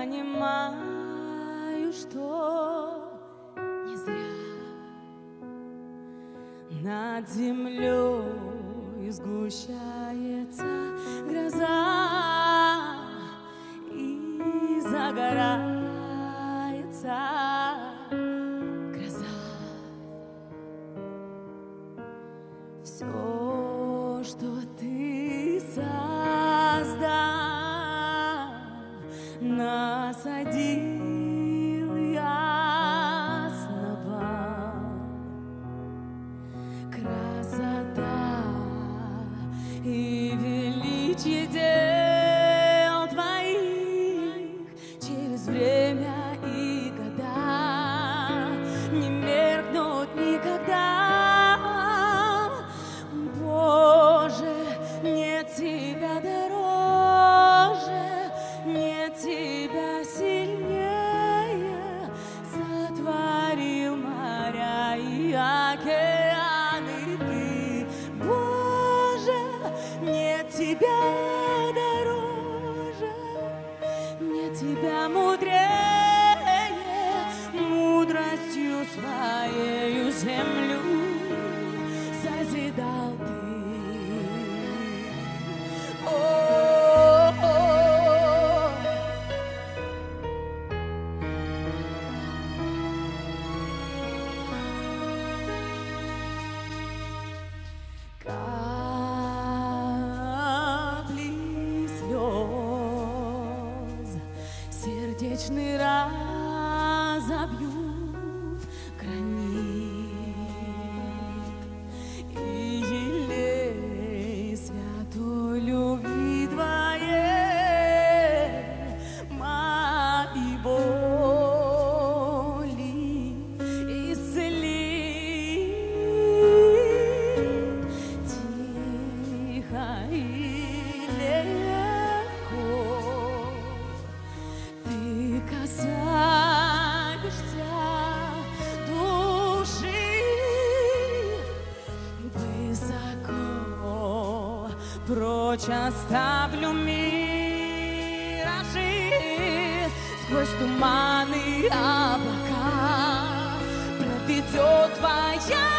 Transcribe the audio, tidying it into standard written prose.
понимаю, что не зря над землей сгущается гроза и загорается гроза. Все, что ты создал, насадил и основал. Красота и величие дел твоих через время и года не меркнут никогда. Боже, нет тебя дороже, нет тебя сильнее. Сотворил моря и океаны ты. Боже, нет тебя дороже, нет тебя мудрее. Мудростью своею землю созидал ты. Капли слез сердечный разобьют гранит, и елей святой любви твоей мои боли исцелит. Тихо и легко ты касаешься души. Высоко прочь оставлю миражи, сквозь туманы облака проведет твоя